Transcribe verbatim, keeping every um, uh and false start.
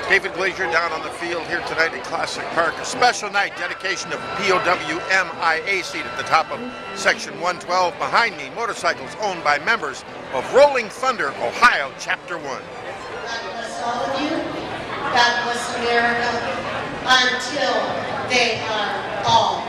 David Glasier down on the field here tonight at Classic Park. A special night, dedication of P O W M I A seat at the top of Section one twelve. Behind me, motorcycles owned by members of Rolling Thunder, Ohio, Chapter one. God bless all of you. God bless America until they are all